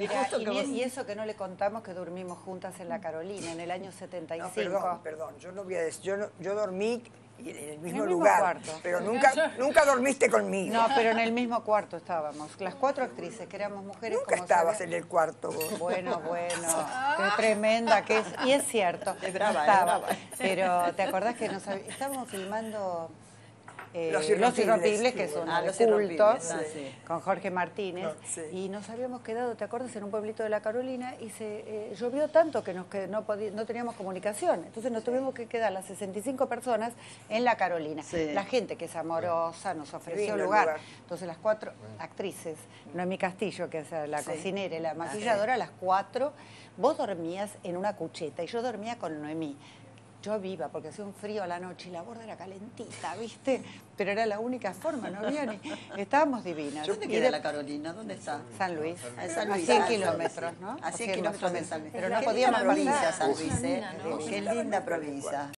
Mira, y eso que no le contamos que dormimos juntas en la Carolina en el año 75. No, perdón, yo no voy a decir, yo dormí en el mismo mismo lugar, cuarto. pero nunca dormiste conmigo. No, pero en el mismo cuarto estábamos, las 4 actrices, que éramos mujeres. Nunca como estabas sabe. en el cuarto vos. Bueno, qué tremenda que es. Y es cierto, Es brava, estaba. es brava. Pero ¿te acordás que estábamos filmando Los Los Irrompibles, Irrompibles, que es uno de Los culto, Irrompibles, sí. con Jorge Martínez, Sí. y nos habíamos quedado, ¿te acuerdas?, en un pueblito de la Carolina, y llovió tanto que no teníamos comunicación, entonces nos tuvimos que quedar las 65 personas en la Carolina. Sí. La gente que es amorosa nos ofreció lindo el lugar. lugar. Entonces las 4 actrices, Noemí Castillo, que es la Sí. cocinera y la maquilladora, las 4, vos dormías en una cucheta y yo dormía con Noemí. Yo viva, porque hacía un frío a la noche y la borda era calentita, ¿viste? Pero era la única forma, no había ni... Estábamos divinas. ¿Dónde Y queda la Carolina? ¿Dónde está? San Luis. Ah, en San Luis. A 100 Ah, kilómetros, ¿no? A 100 kilómetros de San Luis. Pero Qué no linda podíamos provincia, pasar. San Luis, ¿eh? Qué linda provincia.